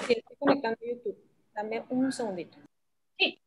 Sí, estoy conectando a YouTube. Dame un segundito. Sí.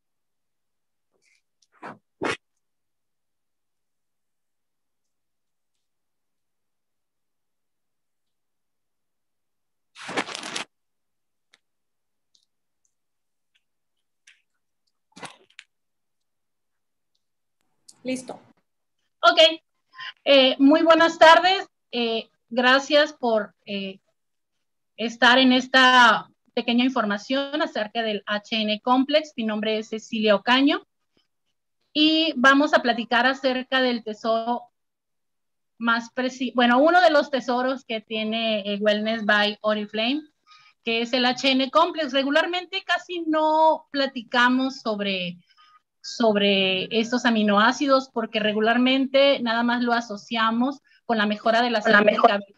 Listo. Ok. Muy buenas tardes. Gracias por estar en esta pequeña información acerca del HN Complex. Mi nombre es Cecilia Ocaño y vamos a platicar acerca del tesoro más preciso, bueno, uno de los tesoros que tiene Wellness by Oriflame, que es el HN Complex. Regularmente casi no platicamos sobre estos aminoácidos porque regularmente nada más lo asociamos con la mejora de la salud del cabello.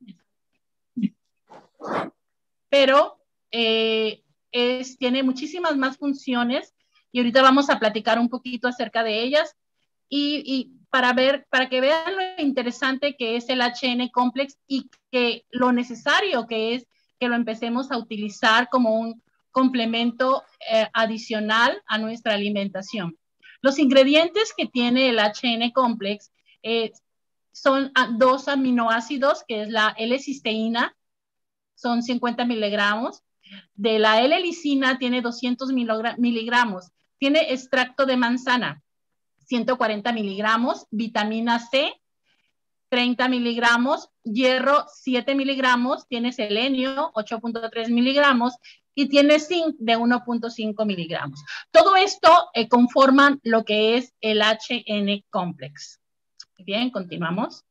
Pero tiene muchísimas más funciones y ahorita vamos a platicar un poquito acerca de ellas y para que vean lo interesante que es el HN Complex y que lo necesario que es que lo empecemos a utilizar como un complemento adicional a nuestra alimentación. Los ingredientes que tiene el HN Complex son dos aminoácidos, que es la L-cisteína, son 50 miligramos. De la L-lisina tiene 200 miligramos. Tiene extracto de manzana, 140 miligramos. Vitamina C, 30 miligramos. Hierro, 7 miligramos. Tiene selenio, 8.3 miligramos. Y tiene zinc de 1.5 miligramos. Todo esto conforman lo que es el HN Complex. Bien, continuamos.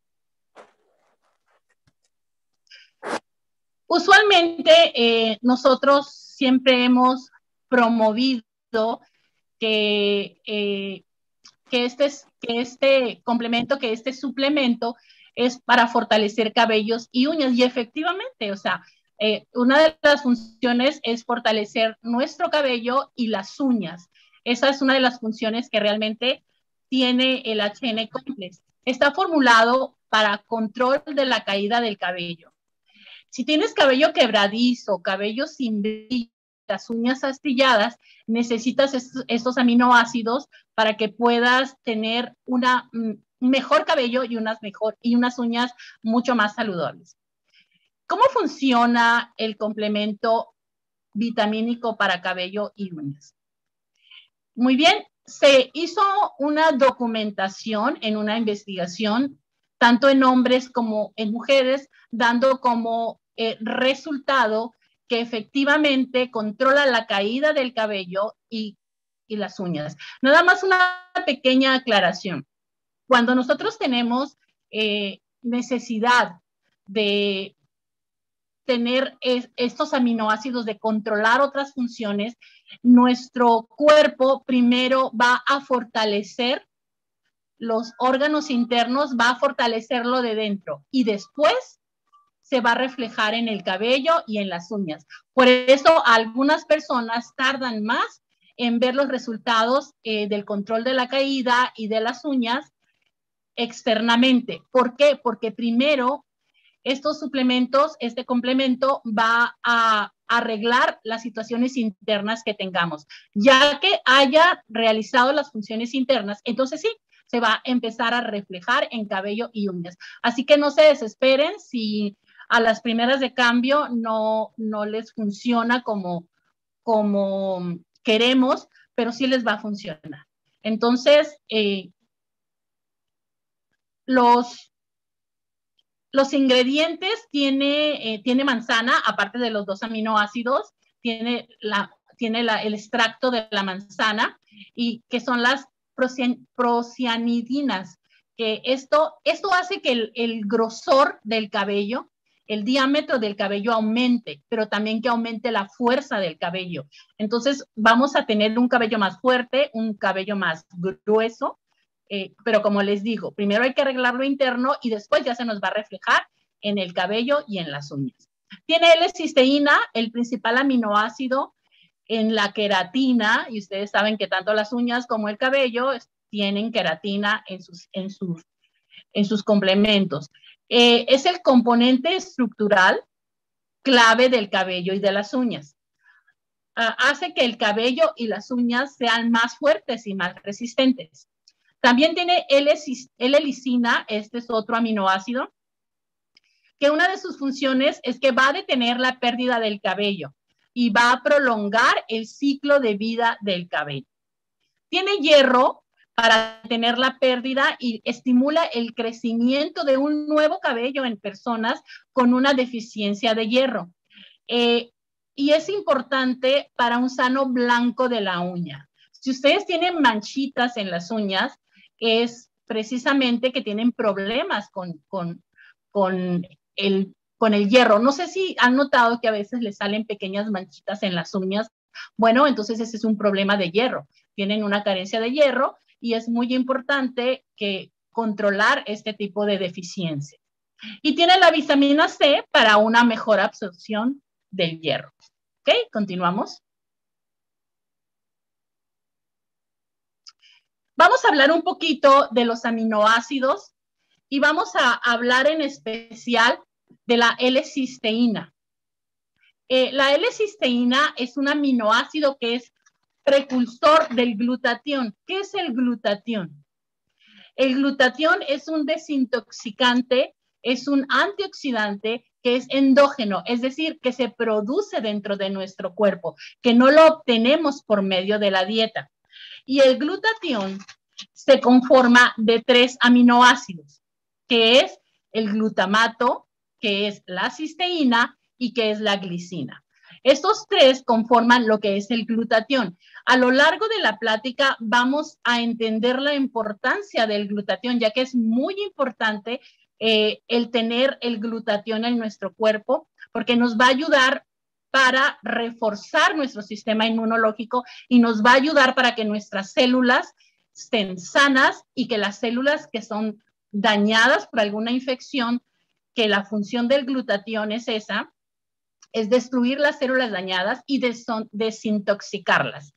Usualmente nosotros siempre hemos promovido que este complemento, que este suplemento es para fortalecer cabellos y uñas. Y efectivamente, o sea, una de las funciones es fortalecer nuestro cabello y las uñas. Esa es una de las funciones que realmente tiene el HN Complex. Está formulado para control de la caída del cabello. Si tienes cabello quebradizo, cabello sin brillo, las uñas astilladas, necesitas estos aminoácidos para que puedas tener un mejor cabello y unas uñas mucho más saludables. ¿Cómo funciona el complemento vitamínico para cabello y uñas? Muy bien, se hizo una documentación en una investigación, tanto en hombres como en mujeres, dando como resultado que efectivamente controla la caída del cabello y las uñas. Nada más una pequeña aclaración. Cuando nosotros tenemos necesidad de tener estos aminoácidos, de controlar otras funciones, nuestro cuerpo primero va a fortalecer los órganos internos, va a fortalecerlo de dentro y después se va a reflejar en el cabello y en las uñas. Por eso algunas personas tardan más en ver los resultados del control de la caída y de las uñas externamente. ¿Por qué? Porque primero estos suplementos, este complemento va a arreglar las situaciones internas que tengamos. Ya que haya realizado las funciones internas, entonces sí, se va a empezar a reflejar en cabello y uñas. Así que no se desesperen si a las primeras de cambio no les funciona como queremos, pero sí les va a funcionar. Entonces, los ingredientes tiene manzana, aparte de los dos aminoácidos, tiene el extracto de la manzana y que son las procianidinas, que esto hace que el grosor del cabello, el diámetro del cabello aumente, pero también que aumente la fuerza del cabello. Entonces vamos a tener un cabello más fuerte, un cabello más grueso, pero como les digo, primero hay que arreglar lo interno y después ya se nos va a reflejar en el cabello y en las uñas. Tiene L-cisteína, el principal aminoácido en la queratina, y ustedes saben que tanto las uñas como el cabello tienen queratina en sus complementos. Es el componente estructural clave del cabello y de las uñas. Hace que el cabello y las uñas sean más fuertes y más resistentes. También tiene L-lisina, este es otro aminoácido, que una de sus funciones es que va a detener la pérdida del cabello y va a prolongar el ciclo de vida del cabello. Tiene hierro para detener la pérdida y estimula el crecimiento de un nuevo cabello en personas con una deficiencia de hierro. Y es importante para un sano blanco de la uña. Si ustedes tienen manchitas en las uñas, es precisamente que tienen problemas con el hierro. No sé si han notado que a veces les salen pequeñas manchitas en las uñas. Bueno, entonces ese es un problema de hierro. Tienen una carencia de hierro y es muy importante que controlar este tipo de deficiencia. Y tiene la vitamina C para una mejor absorción del hierro. ¿Ok? Continuamos. Vamos a hablar un poquito de los aminoácidos y vamos a hablar en especial de la L-cisteína. La L-cisteína es un aminoácido que es precursor del glutatión. ¿Qué es el glutatión? El glutatión es un desintoxicante, es un antioxidante que es endógeno, es decir, que se produce dentro de nuestro cuerpo, que no lo obtenemos por medio de la dieta. Y el glutatión se conforma de 3 aminoácidos, que es el glutamato, que es la cisteína y que es la glicina. Estos 3 conforman lo que es el glutatión. A lo largo de la plática vamos a entender la importancia del glutatión, ya que es muy importante el tener el glutatión en nuestro cuerpo, porque nos va a ayudar para reforzar nuestro sistema inmunológico y nos va a ayudar para que nuestras células estén sanas y que las células que son dañadas por alguna infección, que la función del glutatión es esa, es destruir las células dañadas y desintoxicarlas.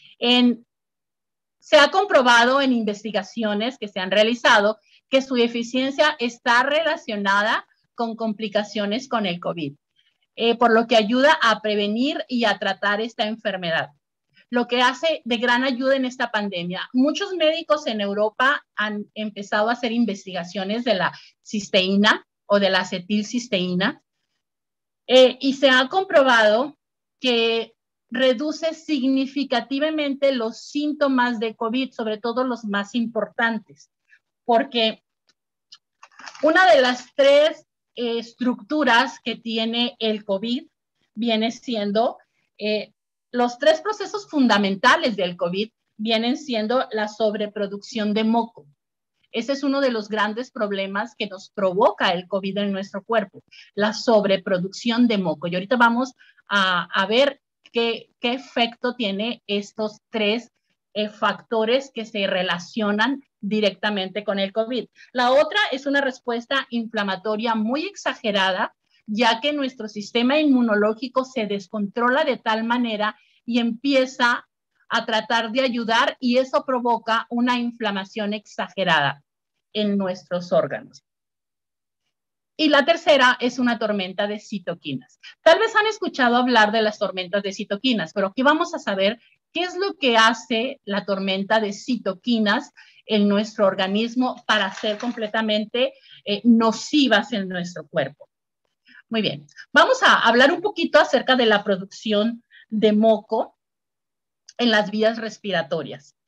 Se ha comprobado en investigaciones que se han realizado que su eficiencia está relacionada con complicaciones con el COVID, por lo que ayuda a prevenir y a tratar esta enfermedad. Lo que hace de gran ayuda en esta pandemia. Muchos médicos en Europa han empezado a hacer investigaciones de la cisteína o de la acetilcisteína, y se ha comprobado que reduce significativamente los síntomas de COVID, sobre todo los más importantes, porque una de las 3 estructuras que tiene el COVID viene siendo, los 3 procesos fundamentales del COVID vienen siendo la sobreproducción de moco. Ese es uno de los grandes problemas que nos provoca el COVID en nuestro cuerpo, la sobreproducción de moco. Y ahorita vamos a ver qué efecto tiene estos 3 factores que se relacionan directamente con el COVID. La otra es una respuesta inflamatoria muy exagerada, ya que nuestro sistema inmunológico se descontrola de tal manera y empieza a tratar de ayudar y eso provoca una inflamación exagerada en nuestros órganos. Y la tercera es una tormenta de citoquinas. Tal vez han escuchado hablar de las tormentas de citoquinas, pero aquí vamos a saber qué es lo que hace la tormenta de citoquinas en nuestro organismo para ser completamente nocivas en nuestro cuerpo. Muy bien, vamos a hablar un poquito acerca de la producción de moco en las vías respiratorias.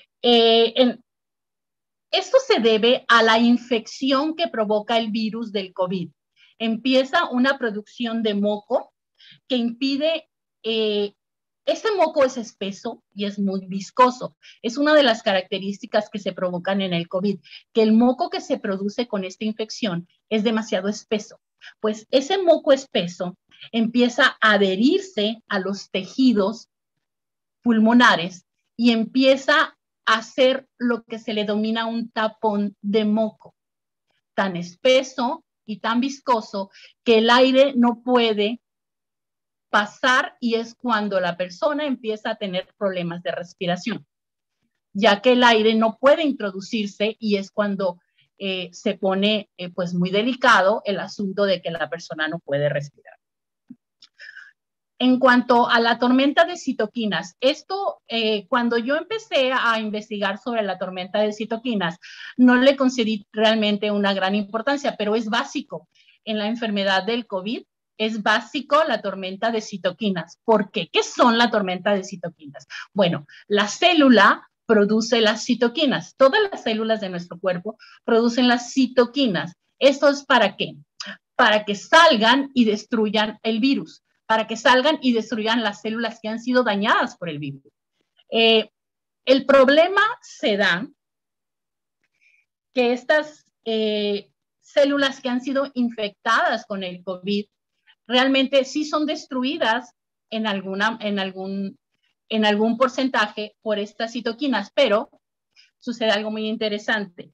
Esto se debe a la infección que provoca el virus del COVID. Empieza una producción de moco que impide, este moco es espeso y es muy viscoso. Es una de las características que se provocan en el COVID, que el moco que se produce con esta infección es demasiado espeso. Pues ese moco espeso empieza a adherirse a los tejidos pulmonares y empieza a hacer lo que se le denomina un tapón de moco, tan espeso y tan viscoso que el aire no puede pasar y es cuando la persona empieza a tener problemas de respiración, ya que el aire no puede introducirse y es cuando se pone pues muy delicado el asunto de que la persona no puede respirar. En cuanto a la tormenta de citoquinas, esto, cuando yo empecé a investigar sobre la tormenta de citoquinas, no le concedí realmente una gran importancia, pero es básico. En la enfermedad del COVID es básico la tormenta de citoquinas. ¿Por qué? ¿Qué son la tormenta de citoquinas? Bueno, la célula produce las citoquinas. Todas las células de nuestro cuerpo producen las citoquinas. ¿Esto es para qué? Para que salgan y destruyan el virus, para que salgan y destruyan las células que han sido dañadas por el virus. El problema se da que estas células que han sido infectadas con el COVID realmente sí son destruidas en algún porcentaje por estas citoquinas, pero sucede algo muy interesante.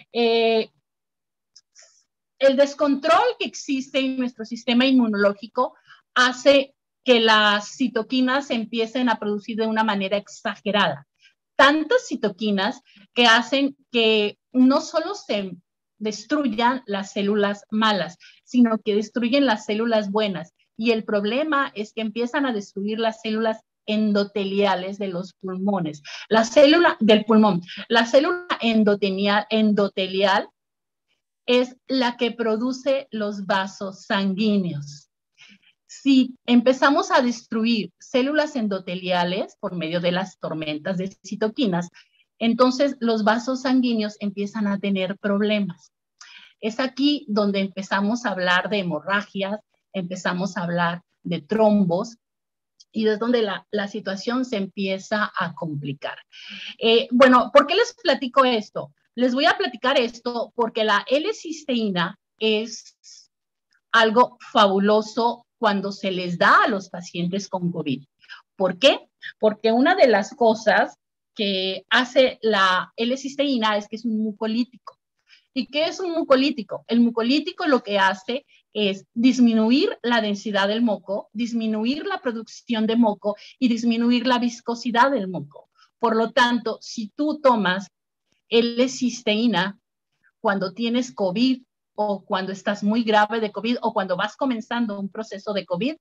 El descontrol que existe en nuestro sistema inmunológico hace que las citoquinas se empiecen a producir de una manera exagerada. Tantas citoquinas que hacen que no solo se destruyan las células malas, sino que destruyen las células buenas. Y el problema es que empiezan a destruir las células endoteliales de los pulmones. La célula del pulmón, la célula endotelial es la que produce los vasos sanguíneos. Si empezamos a destruir células endoteliales por medio de las tormentas de citoquinas, entonces los vasos sanguíneos empiezan a tener problemas. Es aquí donde empezamos a hablar de hemorragias, empezamos a hablar de trombos, y es donde la situación se empieza a complicar. Bueno, ¿por qué les platico esto? Les voy a platicar esto porque la L-cisteína es algo fabuloso cuando se les da a los pacientes con COVID. ¿Por qué? Porque una de las cosas que hace la L-cisteína es que es un mucolítico. ¿Y qué es un mucolítico? El mucolítico lo que hace es disminuir la densidad del moco, disminuir la producción de moco y disminuir la viscosidad del moco. Por lo tanto, si tú tomas L-cisteína cuando tienes COVID o cuando estás muy grave de COVID o cuando vas comenzando un proceso de COVID,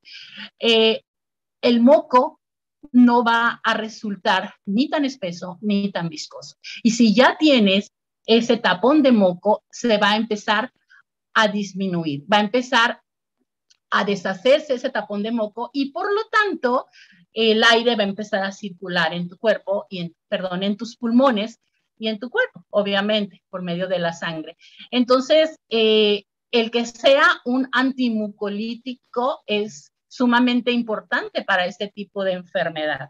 el moco no va a resultar ni tan espeso ni tan viscoso. Y si ya tienes ese tapón de moco, se va a empezar a disminuir, va a empezar a deshacerse ese tapón de moco y por lo tanto el aire va a empezar a circular en tu cuerpo en tus pulmones y en tu cuerpo, obviamente, por medio de la sangre. Entonces, el que sea un antimucolítico es sumamente importante para este tipo de enfermedad.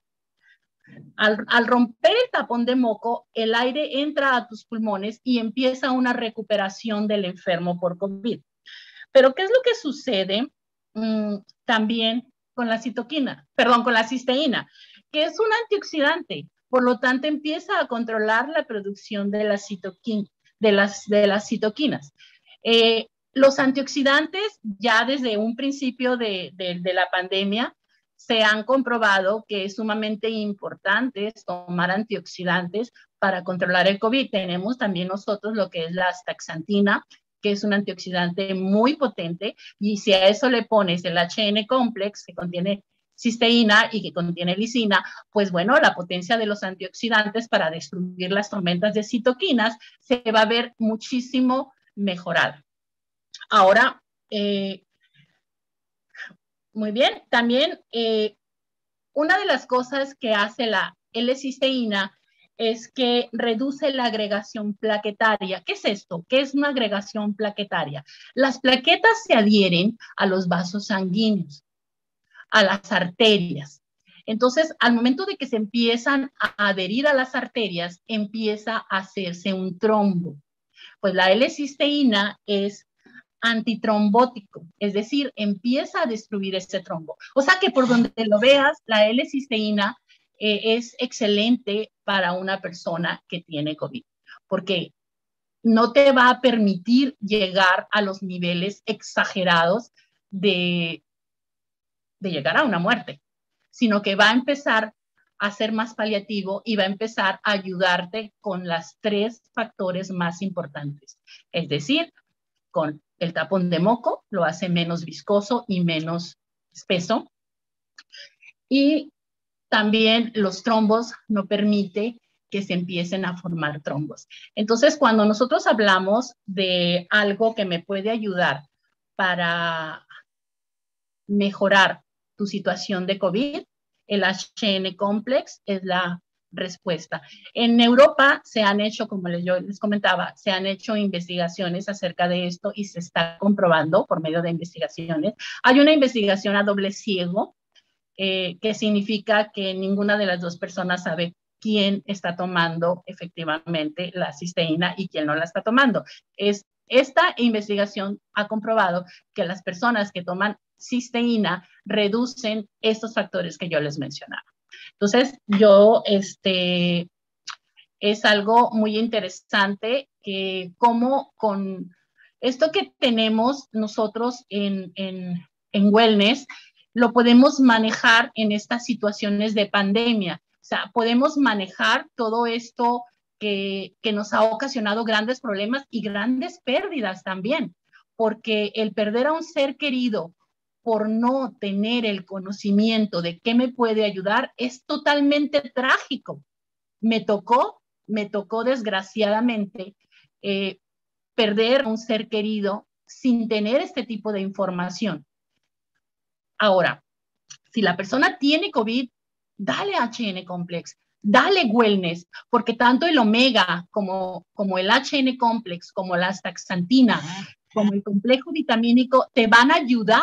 Al romper el tapón de moco, el aire entra a tus pulmones y empieza una recuperación del enfermo por COVID. Pero, ¿qué es lo que sucede también con la cisteína? Que es un antioxidante, por lo tanto empieza a controlar la producción de las citoquinas. Los antioxidantes ya desde un principio de la pandemia se han comprobado que es sumamente importante tomar antioxidantes para controlar el COVID. Tenemos también nosotros lo que es la astaxantina, que es un antioxidante muy potente, y si a eso le pones el HN complex, que contiene cisteína y que contiene lisina, pues bueno, la potencia de los antioxidantes para destruir las tormentas de citoquinas se va a ver muchísimo mejorada. Ahora, muy bien, también una de las cosas que hace la L-cisteína es que reduce la agregación plaquetaria. ¿Qué es esto? ¿Qué es una agregación plaquetaria? Las plaquetas se adhieren a los vasos sanguíneos, a las arterias. Entonces, al momento de que se empiezan a adherir a las arterias, empieza a hacerse un trombo. Pues la L-cisteína es antitrombótico, es decir, empieza a destruir ese trombo. O sea que por donde lo veas, la L-cisteína es excelente para una persona que tiene COVID, porque no te va a permitir llegar a los niveles exagerados de llegar a una muerte, sino que va a empezar a ser más paliativo y va a empezar a ayudarte con los 3 factores más importantes, es decir, con el tapón de moco, lo hace menos viscoso y menos espeso. Y también los trombos no permite que se empiecen a formar trombos. Entonces, cuando nosotros hablamos de algo que me puede ayudar para mejorar tu situación de COVID, el HN Complex es la respuesta. En Europa se han hecho, como yo les comentaba, se han hecho investigaciones acerca de esto y se está comprobando por medio de investigaciones. Hay una investigación a doble ciego, que significa que ninguna de las dos personas sabe quién está tomando efectivamente la cisteína y quién no la está tomando. Esta investigación ha comprobado que las personas que toman cisteína reducen estos factores que yo les mencionaba. Entonces, es algo muy interesante que como con esto que tenemos nosotros en wellness, lo podemos manejar en estas situaciones de pandemia. O sea, podemos manejar todo esto que nos ha ocasionado grandes problemas y grandes pérdidas también, porque el perder a un ser querido por no tener el conocimiento de qué me puede ayudar es totalmente trágico. Me tocó desgraciadamente perder a un ser querido sin tener este tipo de información. Ahora, si la persona tiene COVID, dale HN Complex, dale wellness, porque tanto el omega como el HN Complex, como la astaxantina, como el complejo vitamínico, te van a ayudar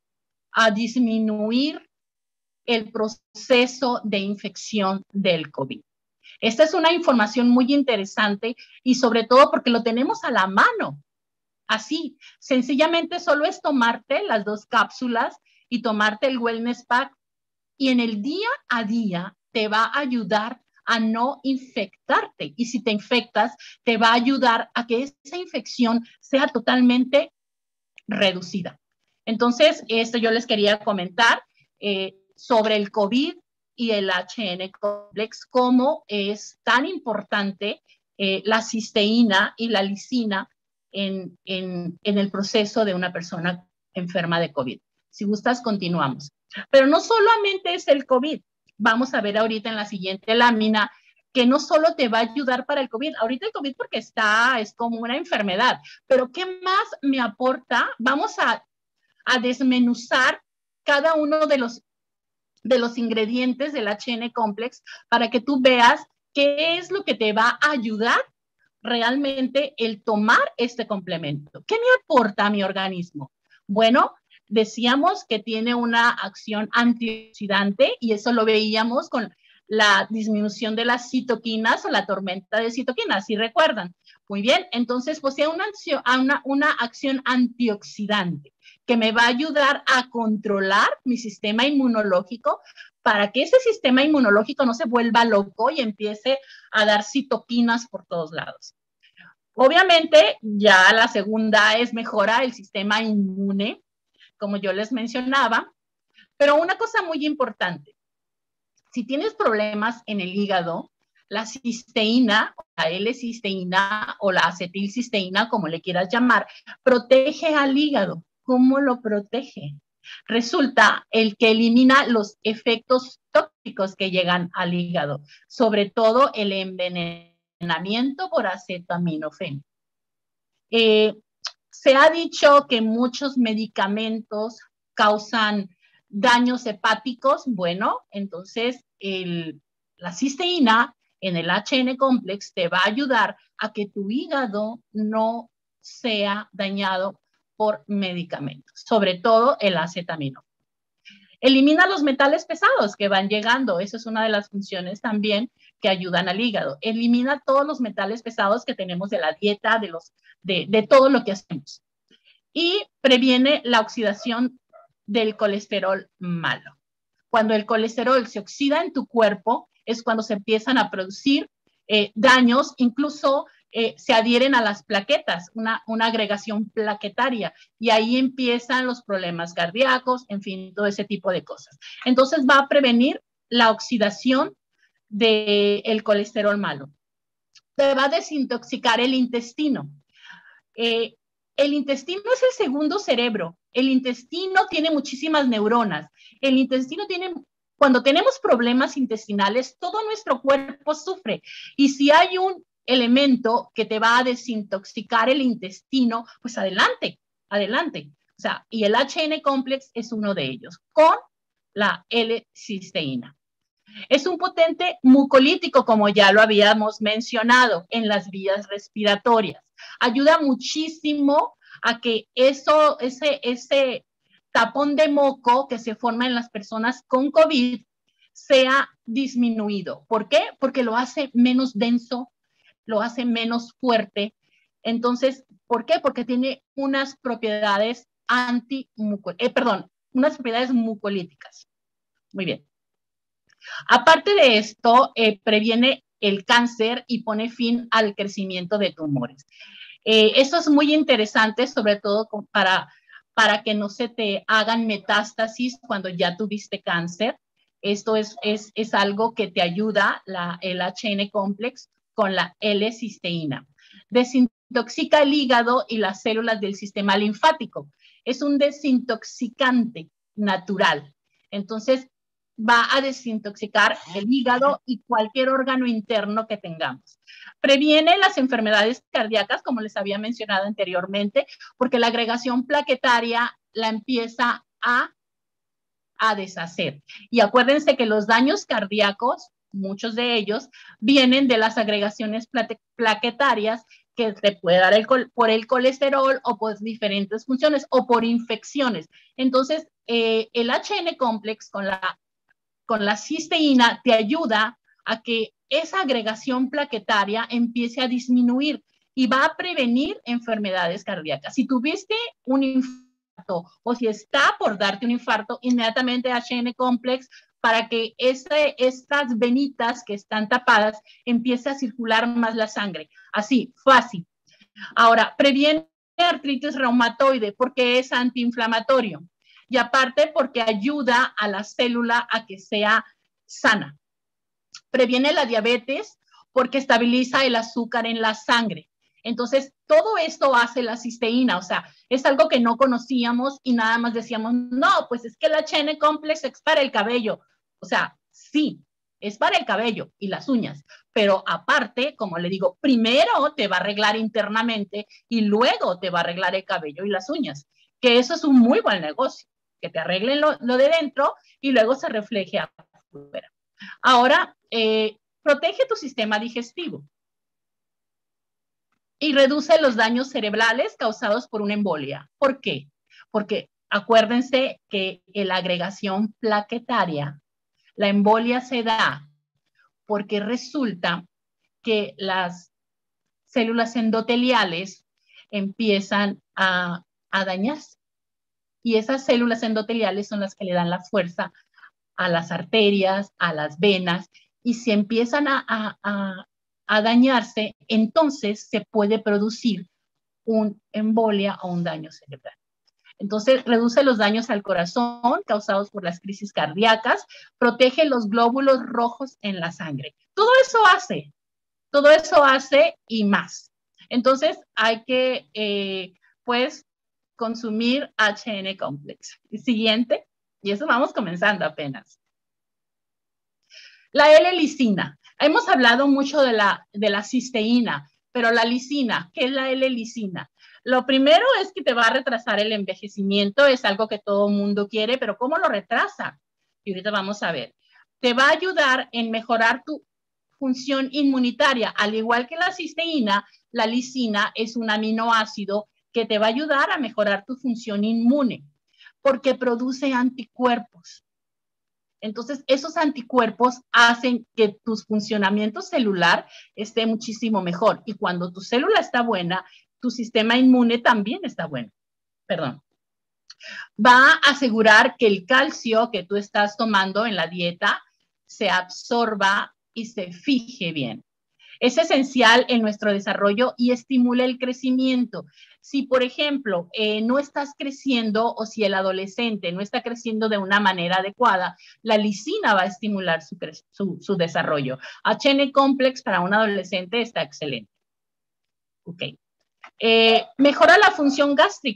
a disminuir el proceso de infección del COVID. Esta es una información muy interesante y sobre todo porque lo tenemos a la mano. Así, sencillamente solo es tomarte las 2 cápsulas y tomarte el Wellness Pack y en el día a día te va a ayudar a no infectarte. Y si te infectas, te va a ayudar a que esa infección sea totalmente reducida. Entonces, esto yo les quería comentar sobre el COVID y el HN Complex, cómo es tan importante la cisteína y la lisina en el proceso de una persona enferma de COVID. Si gustas, continuamos. Pero no solamente es el COVID. Vamos a ver ahorita en la siguiente lámina que no solo te va a ayudar para el COVID, ahorita el COVID porque es como una enfermedad, pero ¿qué más me aporta? Vamos a desmenuzar cada uno de los ingredientes del HN Complex para que tú veas qué es lo que te va a ayudar realmente el tomar este complemento. ¿Qué me aporta a mi organismo? Bueno, decíamos que tiene una acción antioxidante y eso lo veíamos con la disminución de las citoquinas o la tormenta de citoquinas, ¿sí recuerdan? Muy bien, entonces posee una acción antioxidante que me va a ayudar a controlar mi sistema inmunológico para que ese sistema inmunológico no se vuelva loco y empiece a dar citoquinas por todos lados. Obviamente, ya la segunda es mejora el sistema inmune, como yo les mencionaba, pero una cosa muy importante, si tienes problemas en el hígado, la cisteína, la L-cisteína o la acetilcisteína, como le quieras llamar, protege al hígado. ¿Cómo lo protege? Resulta el que elimina los efectos tóxicos que llegan al hígado, sobre todo el envenenamiento por acetaminofén. Se ha dicho que muchos medicamentos causan daños hepáticos. Bueno, entonces la cisteína en el HN Complex te va a ayudar a que tu hígado no sea dañado por medicamentos, sobre todo el acetaminofén. Elimina los metales pesados que van llegando. Esa es una de las funciones también que ayudan al hígado. Elimina todos los metales pesados que tenemos de la dieta, de todo lo que hacemos. Y previene la oxidación del colesterol malo. Cuando el colesterol se oxida en tu cuerpo, es cuando se empiezan a producir daños, incluso se adhieren a las plaquetas, una agregación plaquetaria, y ahí empiezan los problemas cardíacos, en fin, todo ese tipo de cosas. Entonces va a prevenir la oxidación del colesterol malo. Te va a desintoxicar el intestino. El intestino es el segundo cerebro El intestino tiene muchísimas neuronas. El intestino tiene, cuando tenemos problemas intestinales, todo nuestro cuerpo sufre. Y si hay un elemento que te va a desintoxicar el intestino, pues adelante, adelante. O sea, y el HN complex es uno de ellos, con la L-cisteína. Es un potente mucolítico, como ya lo habíamos mencionado, en las vías respiratorias. Ayuda muchísimo a que ese tapón de moco que se forma en las personas con COVID sea disminuido. ¿Por qué? Porque lo hace menos denso, lo hace menos fuerte. Entonces, ¿por qué? Porque tiene unas propiedades unas propiedades mucolíticas. Muy bien. Aparte de esto, previene el cáncer y pone fin al crecimiento de tumores. Esto es muy interesante, sobre todo para que no se te hagan metástasis cuando ya tuviste cáncer. Esto es algo que te ayuda, el HN complex, con la L-cisteína. Desintoxica el hígado y las células del sistema linfático. Es un desintoxicante natural. Entonces, va a desintoxicar el hígado y cualquier órgano interno que tengamos. Previene las enfermedades cardíacas, como les había mencionado anteriormente, porque la agregación plaquetaria la empieza a deshacer. Y acuérdense que los daños cardíacos, muchos de ellos, vienen de las agregaciones plaquetarias que te puede dar por el colesterol o por diferentes funciones o por infecciones. Entonces, el HN complex con la cisteína te ayuda a que esa agregación plaquetaria empiece a disminuir y va a prevenir enfermedades cardíacas. Si tuviste un infarto o si está por darte un infarto, inmediatamente HN complex para que estas venitas que están tapadas empiece a circular más la sangre. Así, fácil. Ahora, previene artritis reumatoide porque es antiinflamatorio. Y aparte porque ayuda a la célula a que sea sana. Previene la diabetes porque estabiliza el azúcar en la sangre. Entonces, todo esto hace la cisteína, o sea, es algo que no conocíamos y nada más decíamos, no, pues es que el HN complex es para el cabello. O sea, sí, es para el cabello y las uñas, pero aparte, como le digo, primero te va a arreglar internamente y luego te va a arreglar el cabello y las uñas, que eso es un muy buen negocio, que te arreglen lo de dentro y luego se refleje afuera. Ahora, protege tu sistema digestivo y reduce los daños cerebrales causados por una embolia. ¿Por qué? Porque acuérdense que la agregación plaquetaria, la embolia se da porque resulta que las células endoteliales empiezan a dañarse. Y esas células endoteliales son las que le dan la fuerza a las arterias, a las venas, y si empiezan a dañarse, entonces se puede producir una embolia o un daño cerebral. Entonces, reduce los daños al corazón causados por las crisis cardíacas, protege los glóbulos rojos en la sangre. Todo eso hace y más. Entonces, hay que, pues, consumir HN complex. Siguiente, y eso vamos comenzando apenas. La L-lisina. Hemos hablado mucho de la cisteína, pero la lisina, ¿qué es la L-lisina? Lo primero es que te va a retrasar el envejecimiento, es algo que todo mundo quiere, pero ¿cómo lo retrasa? Y ahorita vamos a ver. Te va a ayudar en mejorar tu función inmunitaria, al igual que la cisteína, la lisina es un aminoácido que te va a ayudar a mejorar tu función inmune, porque produce anticuerpos. Entonces, esos anticuerpos hacen que tu funcionamiento celular esté muchísimo mejor. Y cuando tu célula está buena, tu sistema inmune también está bueno. Perdón. Va a asegurar que el calcio que tú estás tomando en la dieta se absorba y se fije bien. Es esencial en nuestro desarrollo y estimula el crecimiento. Si, por ejemplo, no estás creciendo o si el adolescente no está creciendo de una manera adecuada, la lisina va a estimular su desarrollo. HN complex para un adolescente está excelente. Ok. Mejora la función gástrica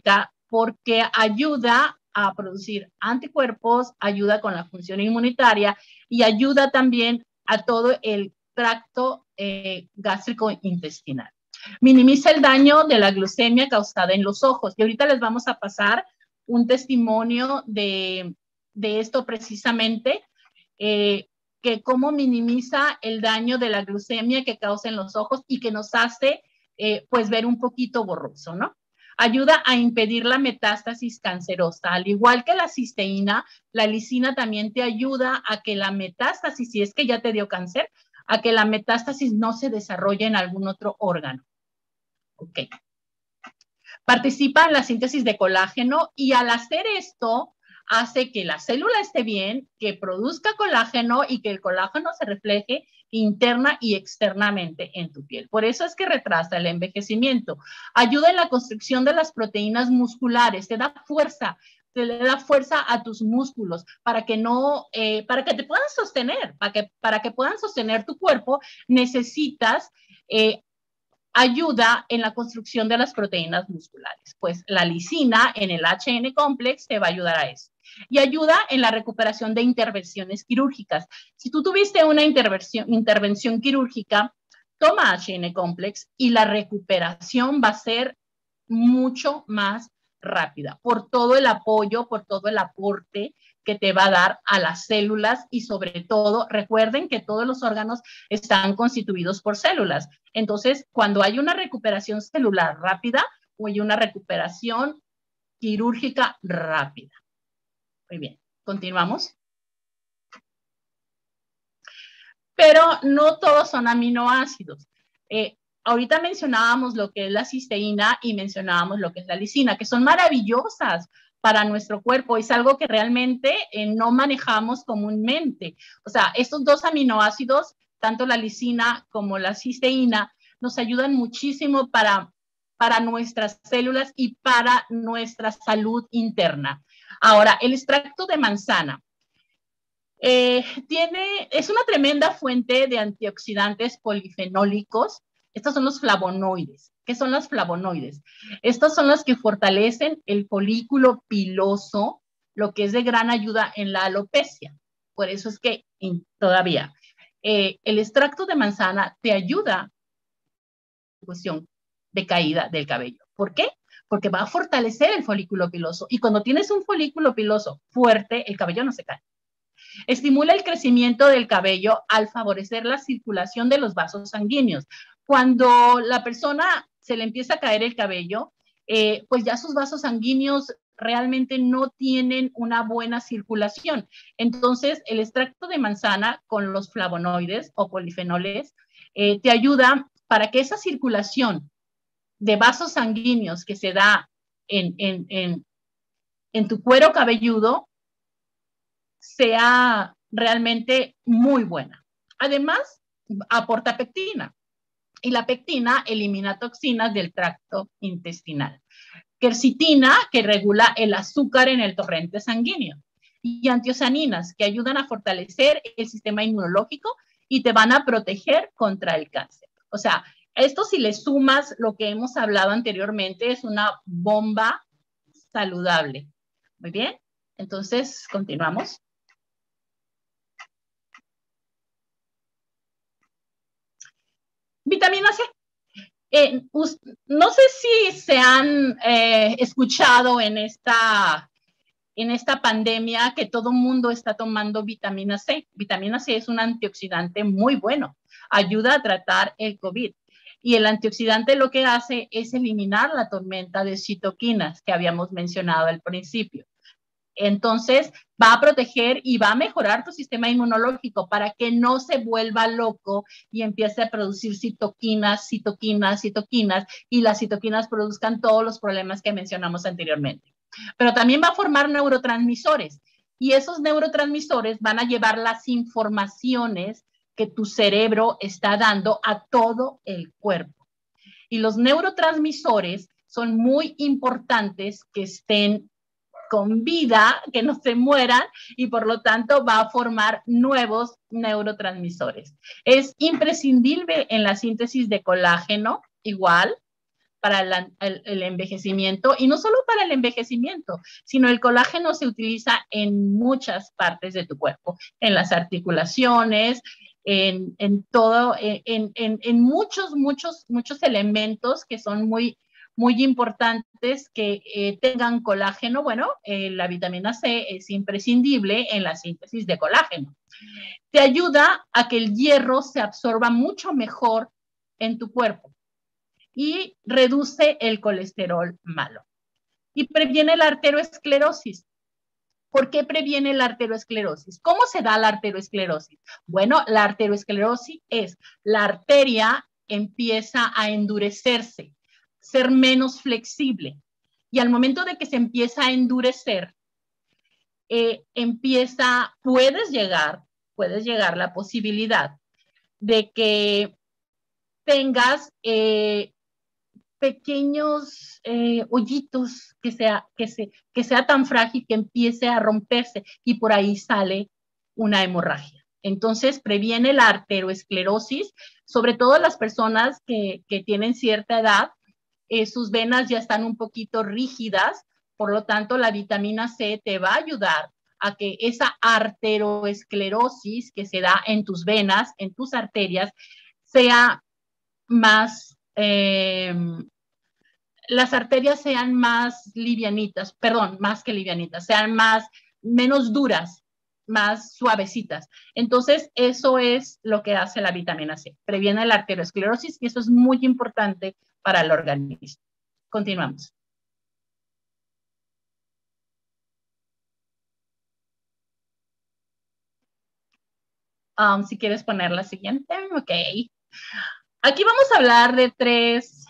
porque ayuda a producir anticuerpos, ayuda con la función inmunitaria y ayuda también a todo el tracto gástrico intestinal. Minimiza el daño de la glucemia causada en los ojos. Y ahorita les vamos a pasar un testimonio de esto precisamente, que cómo minimiza el daño de la glucemia que causa en los ojos y que nos hace pues ver un poquito borroso, ¿no? Ayuda a impedir la metástasis cancerosa. Al igual que la cisteína, la lisina también te ayuda a que la metástasis, si es que ya te dio cáncer, a que la metástasis no se desarrolle en algún otro órgano. Ok. Participa en la síntesis de colágeno y al hacer esto hace que la célula esté bien, que produzca colágeno y que el colágeno se refleje interna y externamente en tu piel. Por eso es que retrasa el envejecimiento. Ayuda en la construcción de las proteínas musculares, te da fuerza, te le da fuerza a tus músculos para que no, para que te puedan sostener, para que puedan sostener tu cuerpo, necesitas ayuda en la construcción de las proteínas musculares. Pues la lisina en el HN complex te va a ayudar a eso. Y ayuda en la recuperación de intervenciones quirúrgicas. Si tú tuviste una intervención quirúrgica, toma HN complex y la recuperación va a ser mucho más rápida por todo el apoyo, por todo el aporte que te va a dar a las células y sobre todo, recuerden que todos los órganos están constituidos por células. Entonces, cuando hay una recuperación celular rápida o hay una recuperación quirúrgica rápida. Muy bien, continuamos. Pero no todos son aminoácidos. Ahorita mencionábamos lo que es la cisteína y mencionábamos lo que es la lisina, que son maravillosas para nuestro cuerpo. Es algo que realmente no manejamos comúnmente. O sea, estos dos aminoácidos, tanto la lisina como la cisteína, nos ayudan muchísimo para nuestras células y para nuestra salud interna. Ahora, el extracto de manzana. Es una tremenda fuente de antioxidantes polifenólicos. Estos son los flavonoides. ¿Qué son los flavonoides? Estos son los que fortalecen el folículo piloso, lo que es de gran ayuda en la alopecia. Por eso es que todavía el extracto de manzana te ayuda a la cuestión de caída del cabello. ¿Por qué? Porque va a fortalecer el folículo piloso. Y cuando tienes un folículo piloso fuerte, el cabello no se cae. Estimula el crecimiento del cabello al favorecer la circulación de los vasos sanguíneos. Cuando la persona se le empieza a caer el cabello, pues ya sus vasos sanguíneos realmente no tienen una buena circulación. Entonces, el extracto de manzana con los flavonoides o polifenoles te ayuda para que esa circulación de vasos sanguíneos que se da en tu cuero cabelludo sea realmente muy buena. Además, aporta pectina y la pectina elimina toxinas del tracto intestinal. Quercitina, que regula el azúcar en el torrente sanguíneo, y antiocianinas, que ayudan a fortalecer el sistema inmunológico y te van a proteger contra el cáncer. O sea, esto si le sumas lo que hemos hablado anteriormente, es una bomba saludable. Muy bien, entonces continuamos. Vitamina C. No sé si se han escuchado en esta pandemia que todo el mundo está tomando vitamina C. Vitamina C es un antioxidante muy bueno. Ayuda a tratar el COVID. Y el antioxidante lo que hace es eliminar la tormenta de citoquinas que habíamos mencionado al principio. Entonces, va a proteger y va a mejorar tu sistema inmunológico para que no se vuelva loco y empiece a producir citoquinas, y las citoquinas produzcan todos los problemas que mencionamos anteriormente. Pero también va a formar neurotransmisores y esos neurotransmisores van a llevar las informaciones que tu cerebro está dando a todo el cuerpo. Y los neurotransmisores son muy importantes que estén con vida, que no se mueran y por lo tanto va a formar nuevos neurotransmisores. Es imprescindible en la síntesis de colágeno, igual, para el envejecimiento, y no solo para el envejecimiento, sino el colágeno se utiliza en muchas partes de tu cuerpo, en las articulaciones, en todo, en muchos elementos que son muy importantes que tengan colágeno. Bueno, la vitamina C es imprescindible en la síntesis de colágeno. Te ayuda a que el hierro se absorba mucho mejor en tu cuerpo y reduce el colesterol malo. Y previene la arteriosclerosis. ¿Por qué previene la arteriosclerosis? ¿Cómo se da la arteriosclerosis? Bueno, la arteriosclerosis es la arteria empieza a endurecerse, ser menos flexible. Y al momento de que se empieza a endurecer, puedes llegar la posibilidad de que tengas pequeños hoyitos, que sea tan frágil que empiece a romperse y por ahí sale una hemorragia. Entonces previene la arteriosclerosis, sobre todo las personas que tienen cierta edad, sus venas ya están un poquito rígidas, por lo tanto la vitamina C te va a ayudar a que esa arteriosclerosis que se da en tus venas, en tus arterias, sea más, las arterias sean más livianitas, perdón, más que livianitas, sean menos duras, más suavecitas. Entonces, eso es lo que hace la vitamina C. Previene la arteriosclerosis y eso es muy importante para el organismo. Continuamos. Si quieres poner la siguiente, ok. Aquí vamos a hablar de 3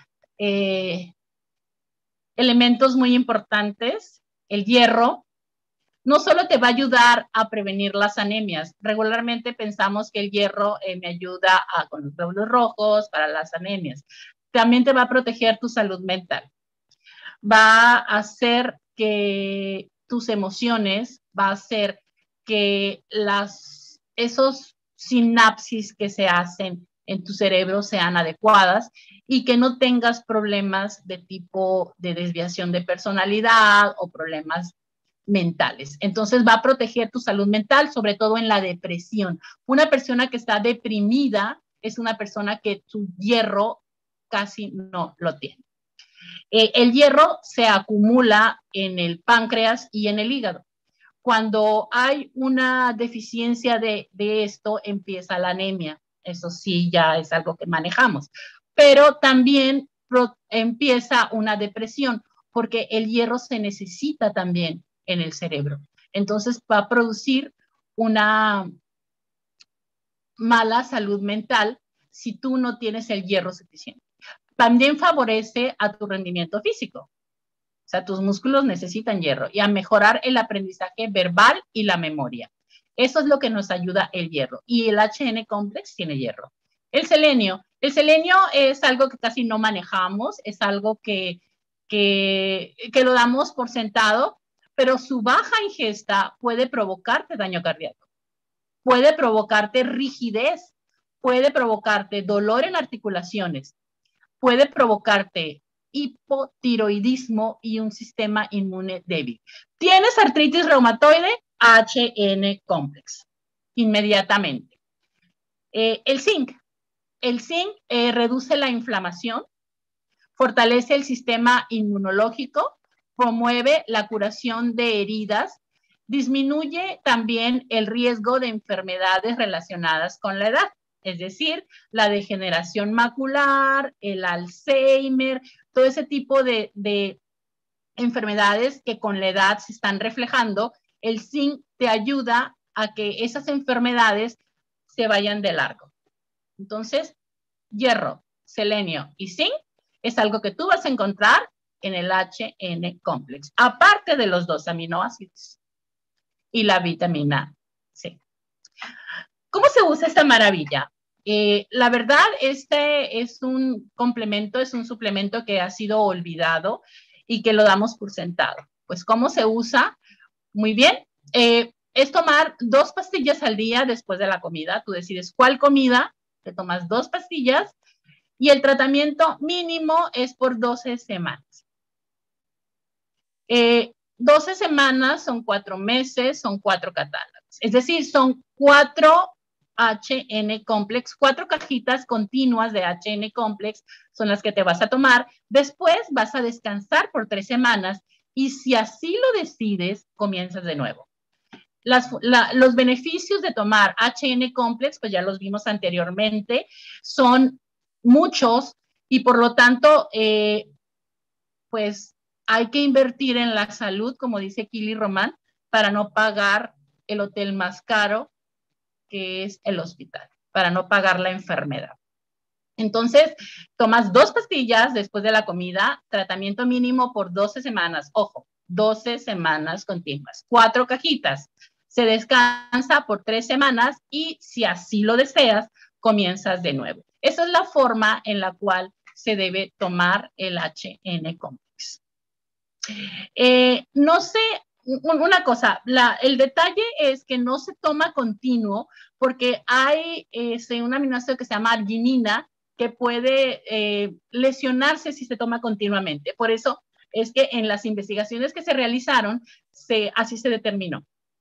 elementos muy importantes. El hierro no solo te va a ayudar a prevenir las anemias. Regularmente pensamos que el hierro me ayuda con los glóbulos rojos para las anemias. También te va a proteger tu salud mental. Va a hacer que tus emociones, va a hacer que esos sinapsis que se hacen en tu cerebro sean adecuadas y que no tengas problemas de tipo de desviación de personalidad o problemas mentales. Entonces va a proteger tu salud mental, sobre todo en la depresión. Una persona que está deprimida es una persona que su hierro casi no lo tiene. El hierro se acumula en el páncreas y en el hígado. Cuando hay una deficiencia de esto, empieza la anemia. Eso sí, ya es algo que manejamos. Pero también empieza una depresión, porque el hierro se necesita también en el cerebro. Entonces va a producir una mala salud mental si tú no tienes el hierro suficiente. También favorece a tu rendimiento físico. O sea, tus músculos necesitan hierro y a mejorar el aprendizaje verbal y la memoria. Eso es lo que nos ayuda el hierro. Y el HN Complex tiene hierro. El selenio es algo que casi no manejamos, es algo que lo damos por sentado, pero su baja ingesta puede provocarte daño cardíaco, puede provocarte rigidez, puede provocarte dolor en articulaciones, puede provocarte hipotiroidismo y un sistema inmune débil. ¿Tienes artritis reumatoide? HN Complex. Inmediatamente. El zinc reduce la inflamación, fortalece el sistema inmunológico, promueve la curación de heridas, disminuye también el riesgo de enfermedades relacionadas con la edad. Es decir, la degeneración macular, el Alzheimer, todo ese tipo de enfermedades que con la edad se están reflejando. El zinc te ayuda a que esas enfermedades se vayan de largo. Entonces, hierro, selenio y zinc es algo que tú vas a encontrar en el HN Complex, aparte de los 2 aminoácidos y la vitamina C. ¿Cómo se usa esta maravilla? La verdad, este es un complemento, es un suplemento que ha sido olvidado y que lo damos por sentado. Pues, ¿cómo se usa? Muy bien. Es tomar 2 pastillas al día después de la comida. Tú decides cuál comida, te tomas 2 pastillas Y el tratamiento mínimo es por 12 semanas. 12 semanas son 4 meses, son 4 catálogos. Es decir, son 4 HN Complex, 4 cajitas continuas de HN Complex son las que te vas a tomar. Después vas a descansar por 3 semanas y si así lo decides, comienzas de nuevo. Los beneficios de tomar HN Complex, pues ya los vimos anteriormente, son muchos y por lo tanto, pues hay que invertir en la salud, como dice Kili Román, para no pagar el hotel más caro, que es el hospital, para no pagar la enfermedad. Entonces, tomas 2 pastillas después de la comida, tratamiento mínimo por 12 semanas. Ojo, 12 semanas continuas, 4 cajitas. Se descansa por 3 semanas y si así lo deseas, comienzas de nuevo. Esa es la forma en la cual se debe tomar el HN Complex. No sé, una cosa, el detalle es que no se toma continuo porque hay un aminoácido que se llama arginina que puede lesionarse si se toma continuamente. Por eso es que en las investigaciones que se realizaron, así se determinó.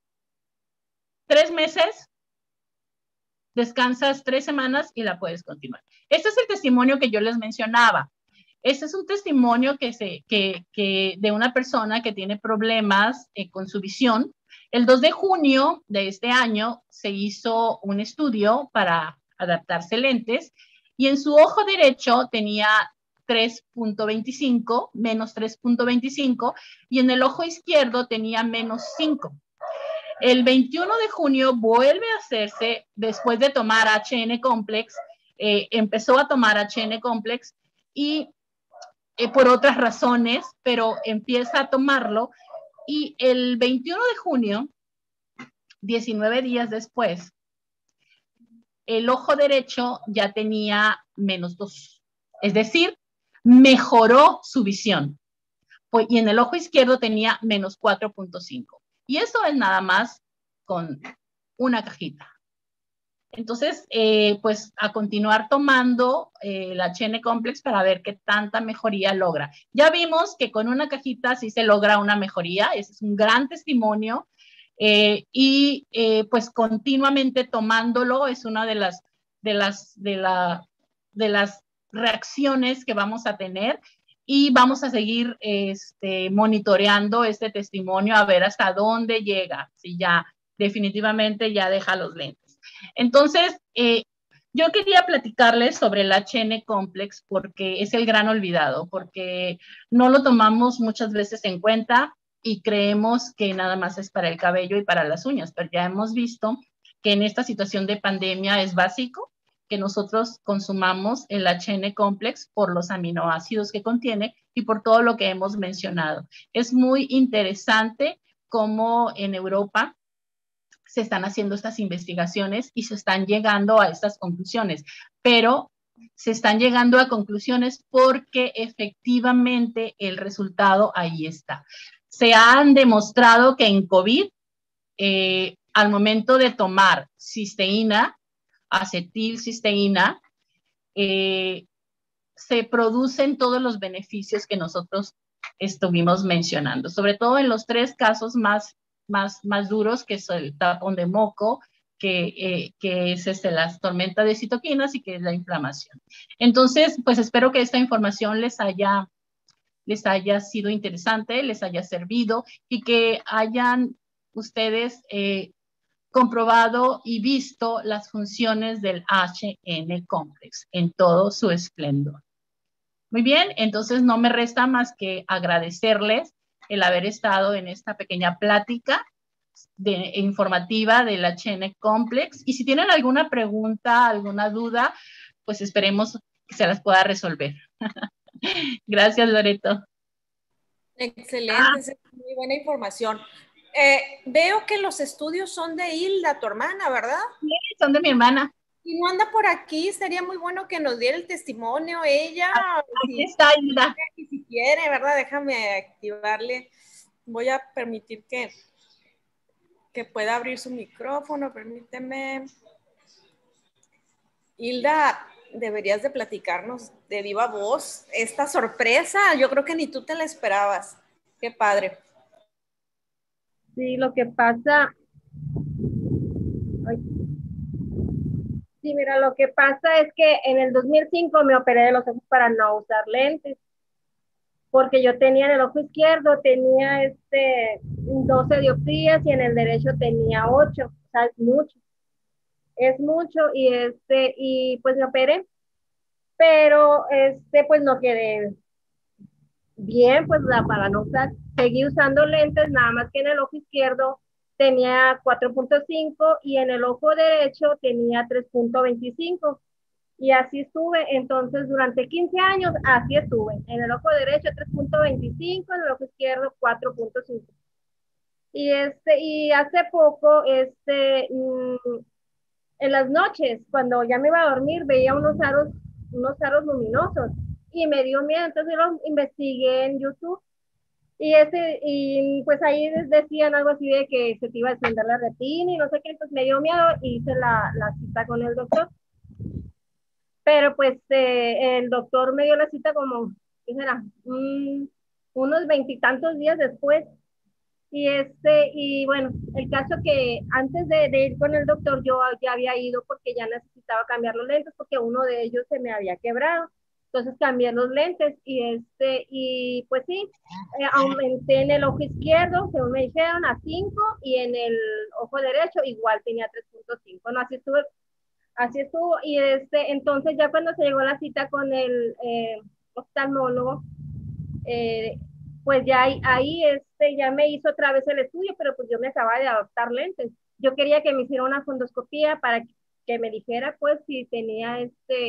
3 meses, descansas 3 semanas y la puedes continuar. Este es el testimonio que yo les mencionaba. Este es un testimonio de una persona que tiene problemas con su visión. El 2 de junio de este año se hizo un estudio para adaptarse lentes y en su ojo derecho tenía 3.25, menos 3.25, y en el ojo izquierdo tenía menos 5. El 21 de junio vuelve a hacerse, después de tomar HN Complex, empezó a tomar HN Complex y por otras razones, pero empieza a tomarlo y el 21 de junio, 19 días después, el ojo derecho ya tenía menos 2, es decir, mejoró su visión. Y en el ojo izquierdo tenía menos 4.5. Y eso es nada más con una cajita. Entonces, pues a continuar tomando el HN Complex para ver qué tanta mejoría logra. Ya vimos que con una cajita sí se logra una mejoría, ese es un gran testimonio, y pues continuamente tomándolo es una de las reacciones que vamos a tener y vamos a seguir monitoreando este testimonio a ver hasta dónde llega, si ya definitivamente ya deja los lentes. Entonces, yo quería platicarles sobre el HN Complex porque es el gran olvidado, porque no lo tomamos muchas veces en cuenta y creemos que nada más es para el cabello y para las uñas, pero ya hemos visto que en esta situación de pandemia es básico que nosotros consumamos el HN Complex por los aminoácidos que contiene y por todo lo que hemos mencionado. Es muy interesante cómo en Europa se están haciendo estas investigaciones y se están llegando a estas conclusiones, pero se están llegando a conclusiones porque efectivamente el resultado ahí está. Se han demostrado que en COVID, al momento de tomar cisteína, acetilcisteína, se producen todos los beneficios que nosotros estuvimos mencionando, sobre todo en los 3 casos más duros, que es el tapón de moco, que es la tormenta de citoquinas y que es la inflamación. Entonces, pues espero que esta información les haya sido interesante, les haya servido y que hayan ustedes comprobado y visto las funciones del HN Complex en todo su esplendor. Muy bien, entonces no me resta más que agradecerles el haber estado en esta pequeña plática informativa del HN Complex. Y si tienen alguna pregunta, alguna duda, pues esperemos que se las pueda resolver. Gracias, Loreto. Excelente, es muy buena información. Veo que los estudios son de Hilda, tu hermana, ¿verdad? Sí, son de mi hermana. Y no anda por aquí, sería muy bueno que nos diera el testimonio ella. Aquí está Hilda. Si quiere, ¿verdad? Déjame activarle. Voy a permitir que pueda abrir su micrófono, permíteme. Hilda, deberías de platicarnos de viva voz esta sorpresa. Yo creo que ni tú te la esperabas. Qué padre. Sí, lo que pasa, ay, sí, mira, lo que pasa es que en el 2005 me operé de los ojos para no usar lentes, porque yo tenía en el ojo izquierdo, tenía 12 dioptrías y en el derecho tenía 8, o sea, es mucho y pues me operé, pero pues no quedé bien, pues para no usar, seguí usando lentes, nada más que en el ojo izquierdo tenía 4.5 y en el ojo derecho tenía 3.25. Y así estuve, entonces durante 15 años así estuve, en el ojo derecho 3.25, en el ojo izquierdo 4.5. Y hace poco, en las noches, cuando ya me iba a dormir, veía unos aros luminosos y me dio miedo, entonces yo lo investigué en YouTube y pues ahí decían algo así de que se te iba a desprender la retina y no sé qué, entonces me dio miedo y hice la cita con el doctor. Pero pues el doctor me dio la cita como, ¿qué será? Unos veintitantos días después. Y bueno, el caso que antes de ir con el doctor yo ya había ido porque ya necesitaba cambiar los lentes porque uno de ellos se me había quebrado. Entonces cambié los lentes y pues sí, aumenté en el ojo izquierdo, según me dijeron, a 5 y en el ojo derecho igual tenía 3.5. No, así estuvo. Y entonces ya cuando se llegó a la cita con el oftalmólogo, eh, pues ya ahí ya me hizo otra vez el estudio, pero pues yo me acababa de adoptar lentes. Yo quería que me hiciera una fundoscopía para que me dijera pues si tenía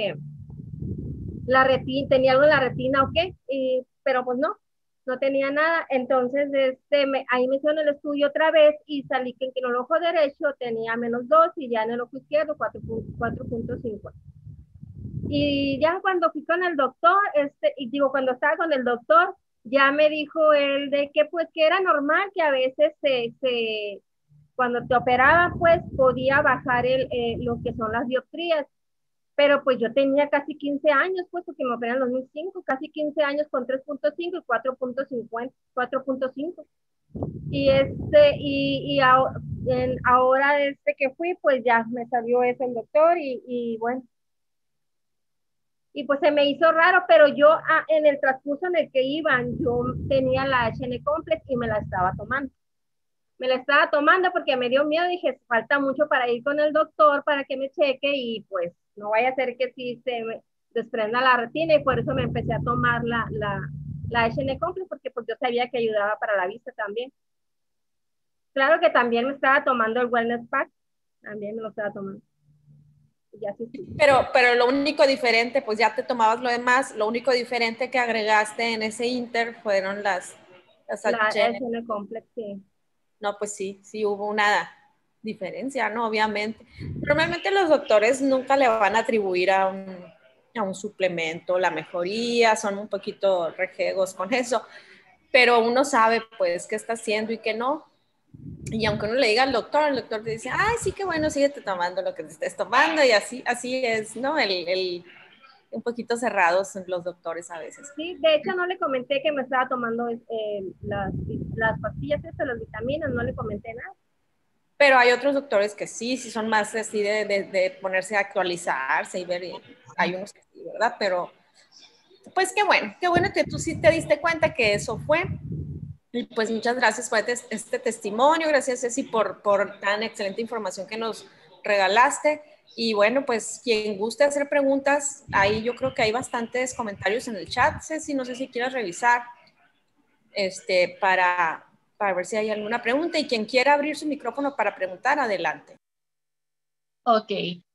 la retina, tenía algo en la retina o qué, pero pues no tenía nada. Entonces ahí me hicieron el estudio otra vez y salí que en el ojo derecho tenía -2 y ya en el ojo izquierdo 4.5. Y ya cuando fui con el doctor, cuando estaba con el doctor, ya me dijo él de que pues que era normal que a veces cuando te operaban pues podía bajar lo que son las dioptrías, pero pues yo tenía casi 15 años pues porque me operan en 2005, casi 15 años con 3.5 y 4.50, 4.5. Ahora que fui pues ya me salió eso el doctor y bueno, y pues se me hizo raro, pero yo en el transcurso en el que iban, yo tenía la HN Complex y me la estaba tomando. Me la estaba tomando porque me dio miedo, dije, falta mucho para ir con el doctor para que me cheque y pues no vaya a ser que sí se me desprenda la retina y por eso me empecé a tomar la HN Complex porque pues yo sabía que ayudaba para la vista también. Claro que también me estaba tomando el Wellness Pack, también me lo estaba tomando. Ya sí. Pero lo único diferente, pues ya te tomabas lo demás, lo único diferente que agregaste en ese inter fueron la HN Complex, sí. No, pues sí hubo una diferencia, ¿no? Obviamente. Normalmente los doctores nunca le van a atribuir a un suplemento la mejoría, son un poquito rejegos con eso, pero uno sabe pues qué está haciendo y qué no. Y aunque uno le diga al doctor, el doctor te dice, ay, sí, qué bueno, síguete tomando lo que te estés tomando y así es, ¿no? Un poquito cerrados los doctores a veces. Sí, de hecho no le comenté que me estaba tomando las pastillas, las vitaminas, no le comenté nada. Pero hay otros doctores que sí son más así de ponerse a actualizarse y ver, y hay unos que sí, ¿verdad? Pero, pues qué bueno que tú sí te diste cuenta que eso fue. Y pues muchas gracias por este testimonio, gracias Ceci por tan excelente información que nos regalaste. Y bueno, pues quien guste hacer preguntas, ahí yo creo que hay bastantes comentarios en el chat, Ceci, no sé si quieras revisar para ver si hay alguna pregunta y quien quiera abrir su micrófono para preguntar, adelante. Ok.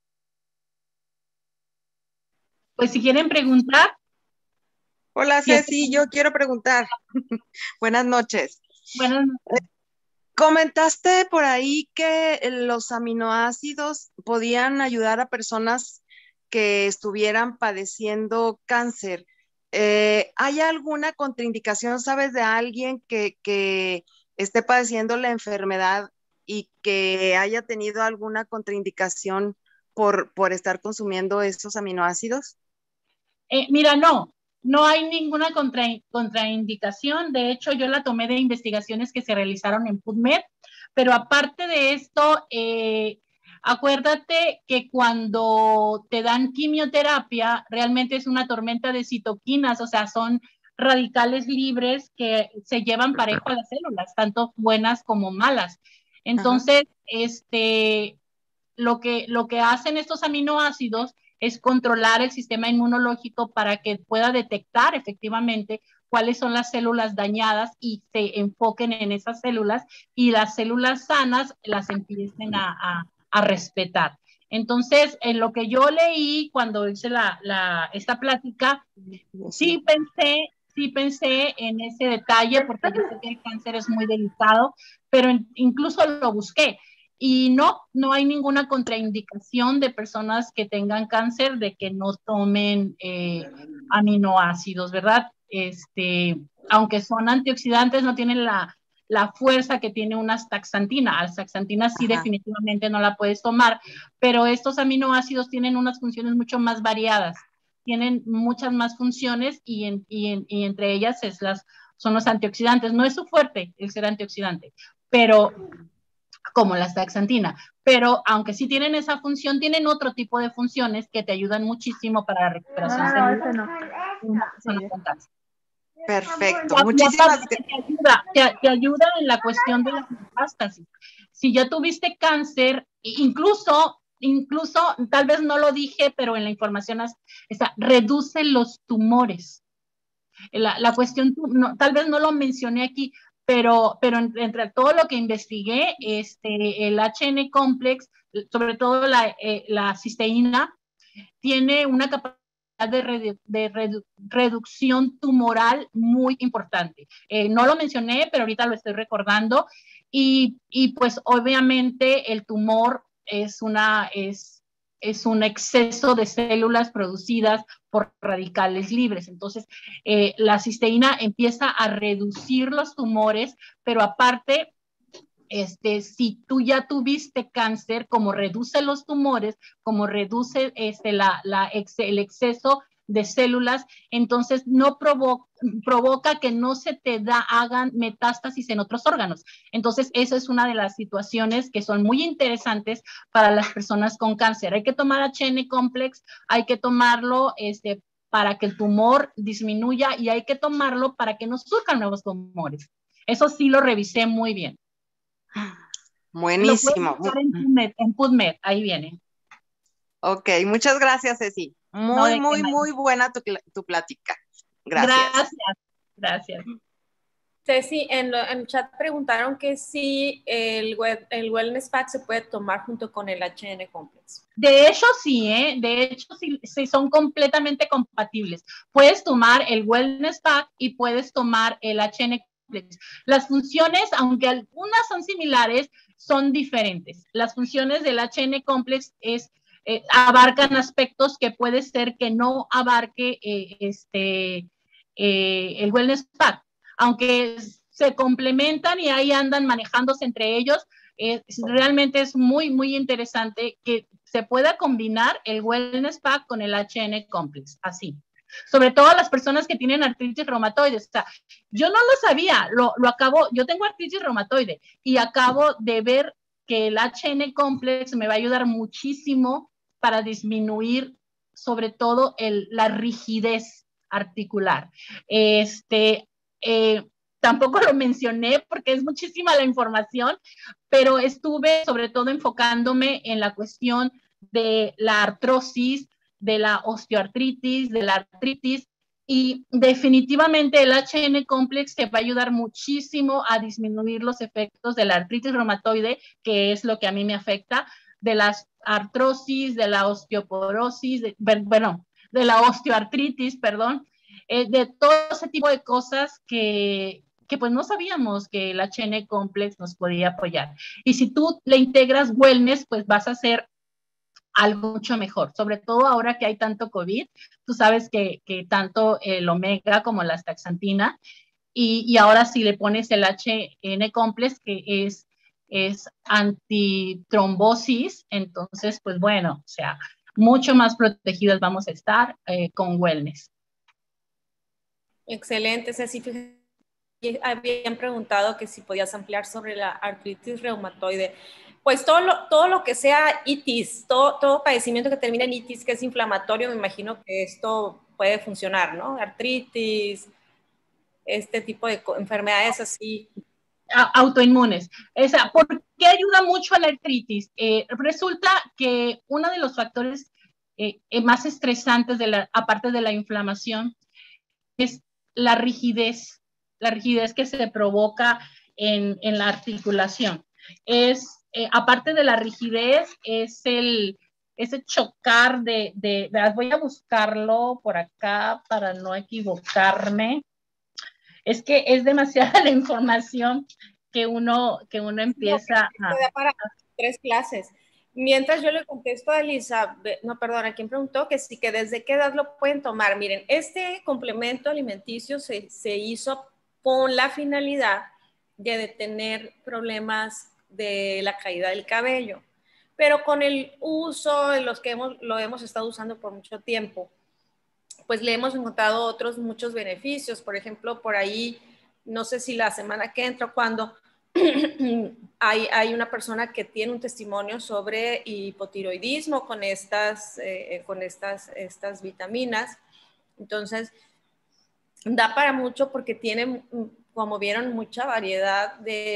Pues si quieren preguntar. Hola Ceci, yo quiero preguntar. Buenas noches. Buenas noches. Comentaste por ahí que los aminoácidos podían ayudar a personas que estuvieran padeciendo cáncer. ¿Hay alguna contraindicación, sabes, de alguien que esté padeciendo la enfermedad y que haya tenido alguna contraindicación por estar consumiendo estos aminoácidos? Mira, no hay ninguna contraindicación. De hecho, yo la tomé de investigaciones que se realizaron en PubMed, pero aparte de esto, acuérdate que cuando te dan quimioterapia, realmente es una tormenta de citoquinas, o sea, son radicales libres que se llevan parejo a las células, tanto buenas como malas. Entonces, lo que hacen estos aminoácidos es controlar el sistema inmunológico para que pueda detectar efectivamente cuáles son las células dañadas y se enfoquen en esas células y las células sanas las empiecen a respetar. Entonces, en lo que yo leí cuando hice esta plática, sí pensé en ese detalle porque yo sé que el cáncer es muy delicado, pero incluso lo busqué. Y no hay ninguna contraindicación de personas que tengan cáncer de que no tomen aminoácidos, ¿verdad? Aunque son antioxidantes, no tienen la fuerza que tiene una astaxantina. La astaxantina sí definitivamente no la puedes tomar, pero estos aminoácidos tienen unas funciones mucho más variadas, tienen muchas más funciones y entre ellas son los antioxidantes. No es su fuerte el ser antioxidante, pero como la astaxantina, pero aunque sí tienen esa función, tienen otro tipo de funciones que te ayudan muchísimo para la recuperación celular de una persona con cáncer. Perfecto, muchísimas gracias. Te ayuda en la cuestión de la metástasis. Si ya tuviste cáncer, incluso tal vez no lo dije, pero en la información está, reduce los tumores. La cuestión, tal vez no lo mencioné aquí, pero entre todo lo que investigué, el HN complex, sobre todo la cisteína, tiene una capacidad de reducción tumoral muy importante. No lo mencioné, pero ahorita lo estoy recordando. Y pues obviamente el tumor es un exceso de células producidas por radicales libres. Entonces, la cisteína empieza a reducir los tumores, pero aparte, si tú ya tuviste cáncer, como reduce los tumores, como reduce el exceso de células, entonces no provoca que no se hagan metástasis en otros órganos. Entonces, esa es una de las situaciones que son muy interesantes para las personas con cáncer. Hay que tomar HN complex, hay que tomarlo para que el tumor disminuya y hay que tomarlo para que no surjan nuevos tumores. Eso sí lo revisé muy bien. Buenísimo. En PubMed, ahí viene. Ok, muchas gracias, Ceci. Muy buena tu plática. Gracias. Ceci, en el chat preguntaron que si el Wellness Pack se puede tomar junto con el HN Complex. De hecho, sí, de hecho, sí son completamente compatibles. Puedes tomar el Wellness Pack y puedes tomar el HN Complex. Las funciones, aunque algunas son similares, son diferentes. Las funciones del HN Complex abarcan aspectos que puede ser que no abarque el Wellness Pack, aunque se complementan y ahí andan manejándose entre ellos. Realmente es muy, muy interesante que se pueda combinar el Wellness Pack con el HN Complex, así. Sobre todo las personas que tienen artritis reumatoide. O sea, yo no lo sabía, yo tengo artritis reumatoide y acabo de ver que el HN Complex me va a ayudar muchísimo para disminuir sobre todo la rigidez articular. Tampoco lo mencioné porque es muchísima la información, pero estuve sobre todo enfocándome en la cuestión de la artrosis, de la osteoartritis, de la artritis, y definitivamente el HN Complex te va a ayudar muchísimo a disminuir los efectos de la artritis reumatoide, que es lo que a mí me afecta, de las artrosis, de la osteoporosis, de la osteoartritis, perdón, de todo ese tipo de cosas que pues no sabíamos que el HN Complex nos podía apoyar. Y si tú le integras wellness, pues vas a hacer algo mucho mejor, sobre todo ahora que hay tanto COVID. Tú sabes que tanto el omega como la astaxantina, y ahora si le pones el HN Complex, que es es antitrombosis, entonces, pues bueno, o sea, mucho más protegidas vamos a estar con wellness. Excelente, Ceci. Habían preguntado que si podías ampliar sobre la artritis reumatoide. Pues todo lo que sea itis, todo padecimiento que termine en itis, que es inflamatorio, me imagino que esto puede funcionar, ¿no? Artritis, este tipo de enfermedades así. Autoinmunes. ¿Por qué ayuda mucho a la artritis? Resulta que uno de los factores más estresantes, aparte de la inflamación, es la rigidez que se provoca en la articulación. Aparte de la rigidez, es ese chocar voy a buscarlo por acá para no equivocarme. Es que es demasiada la información que uno empieza a... para 3 clases. Mientras yo le contesto a Elisa, no, perdón, ¿a quién preguntó? Que sí, que desde qué edad lo pueden tomar. Miren, este complemento alimenticio se hizo con la finalidad de detener problemas de la caída del cabello. Pero con el uso de los que lo hemos estado usando por mucho tiempo, pues le hemos encontrado otros muchos beneficios. Por ejemplo, por ahí, no sé si la semana que entra, cuando hay una persona que tiene un testimonio sobre hipotiroidismo con estas vitaminas. Entonces, da para mucho porque tiene, como vieron, mucha variedad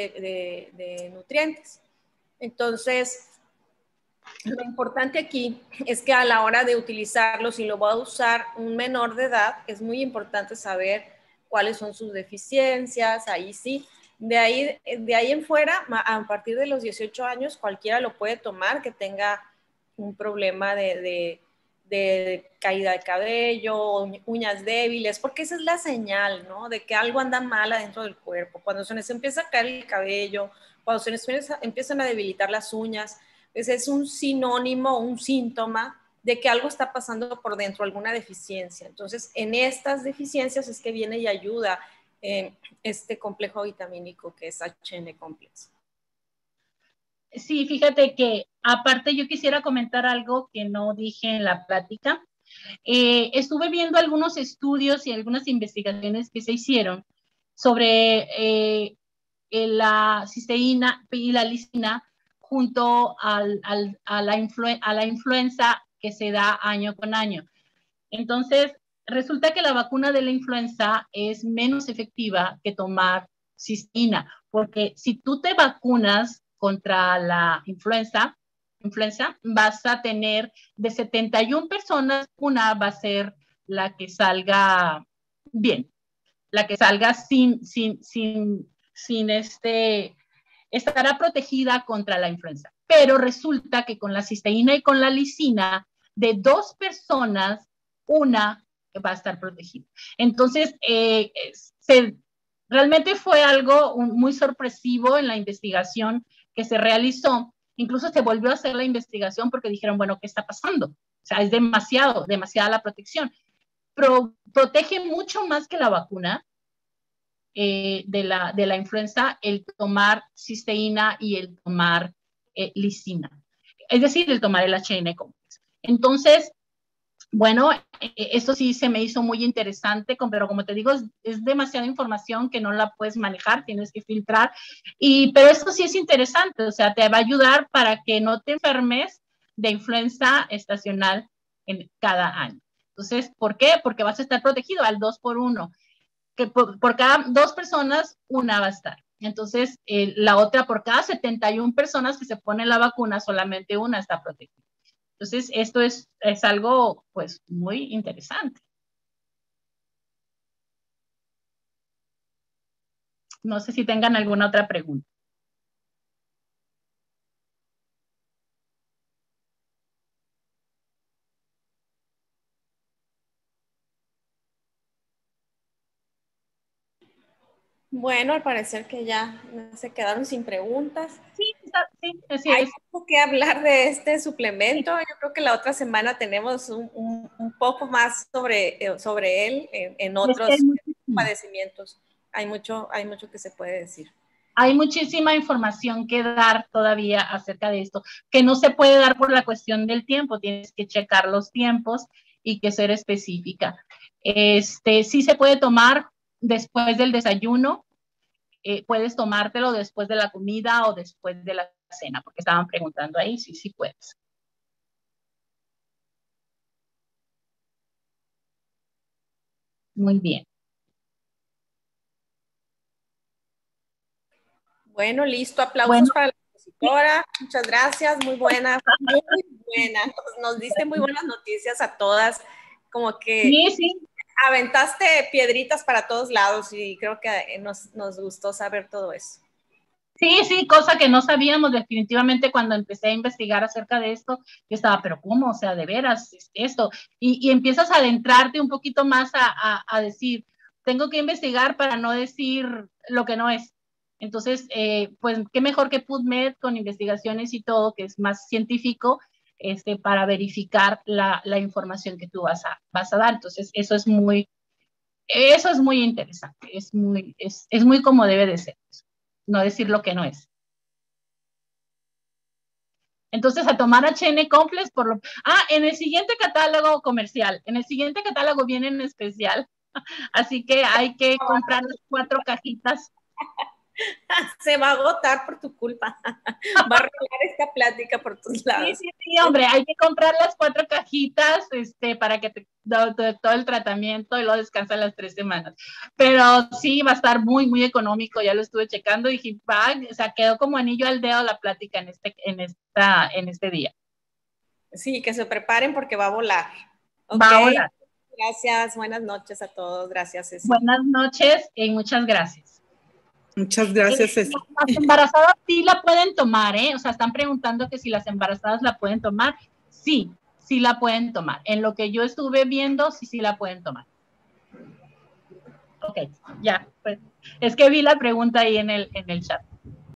de nutrientes. Entonces, lo importante aquí es que a la hora de utilizarlo, si lo va a usar un menor de edad, es muy importante saber cuáles son sus deficiencias, ahí sí. De ahí en fuera, a partir de los 18 años, cualquiera lo puede tomar que tenga un problema de caída de cabello, uñas débiles, porque esa es la señal, ¿no? De que algo anda mal adentro del cuerpo. Cuando se les empieza a caer el cabello, cuando se les empiezan a debilitar las uñas, pues es un sinónimo, un síntoma de que algo está pasando por dentro, alguna deficiencia. Entonces, en estas deficiencias es que viene y ayuda este complejo vitamínico que es HN Complex. Sí, fíjate que aparte yo quisiera comentar algo que no dije en la plática. Estuve viendo algunos estudios y algunas investigaciones que se hicieron sobre la cisteína y la lisina junto a la influenza que se da año con año. Entonces, resulta que la vacuna de la influenza es menos efectiva que tomar cisteína, porque si tú te vacunas contra la influenza, vas a tener de 71 personas, una va a ser la que salga bien, la que salga estará protegida contra la influenza. Pero resulta que con la cisteína y con la lisina, de 2 personas, una va a estar protegida. Entonces, realmente fue algo muy sorpresivo en la investigación que se realizó. Incluso se volvió a hacer la investigación porque dijeron, bueno, ¿qué está pasando? O sea, es demasiada la protección. Protege mucho más que la vacuna de la influenza, el tomar cisteína y el tomar lisina. Es decir, el tomar el HN complex. Entonces, bueno, esto sí se me hizo muy interesante, pero como te digo, es demasiada información que no la puedes manejar, tienes que filtrar. Pero esto sí es interesante, o sea, te va a ayudar para que no te enfermes de influenza estacional en cada año. Entonces, ¿por qué? Porque vas a estar protegido al 2x1, que por cada 2 personas, una va a estar. Entonces, la otra, por cada 71 personas que se ponen la vacuna, solamente una está protegida. Entonces, esto es algo, pues, muy interesante. No sé si tengan alguna otra pregunta. Bueno, al parecer que ya se quedaron sin preguntas. Sí, así Hay es. mucho que hablar de este suplemento. Yo creo que la otra semana tenemos un poco más sobre él en otros padecimientos. Hay mucho que se puede decir. hay muchísima información que dar todavía acerca de esto, que no se puede dar por la cuestión del tiempo, tienes que checar los tiempos y que ser específica. Sí se puede tomar después del desayuno, puedes tomártelo después de la comida o después de la cena, porque estaban preguntando ahí, sí puedes. Muy bien. Bueno, listo. Aplausos para la expositora. Muchas gracias. Muy buena. Muy buena. Nos diste muy buenas noticias a todas. Como que sí. Aventaste piedritas para todos lados y creo que nos gustó saber todo eso. Sí, cosa que no sabíamos definitivamente cuando empecé a investigar acerca de esto. Yo estaba, pero ¿cómo? O sea, de veras, esto. Y empiezas a adentrarte un poquito más a decir, tengo que investigar para no decir lo que no es. Entonces, pues, qué mejor que PubMed con investigaciones y todo, que es más científico, para verificar la información que tú vas a dar. Entonces, eso es muy interesante, es muy como debe de ser. No decir lo que no es. Entonces, a tomar HN Complex en el siguiente catálogo comercial, en el siguiente catálogo viene en especial, así que hay que comprar las 4 cajitas. Se va a agotar por tu culpa. Va a rolar esta plática por tus lados. Sí, hombre, hay que comprar las 4 cajitas para que te todo el tratamiento y luego descansas las 3 semanas. Pero sí, va a estar muy, muy económico. Ya lo estuve checando y dije, o sea, quedó como anillo al dedo la plática en este día. Sí, que se preparen porque va a volar. Okay. Va a volar. Gracias, buenas noches a todos. Gracias, Ceci. Buenas noches y muchas gracias. Muchas gracias, Ceci. Las embarazadas sí la pueden tomar, ¿eh? O sea, están preguntando que si las embarazadas la pueden tomar. Sí la pueden tomar. En lo que yo estuve viendo, sí la pueden tomar. Ok, ya. Pues, es que vi la pregunta ahí en el chat.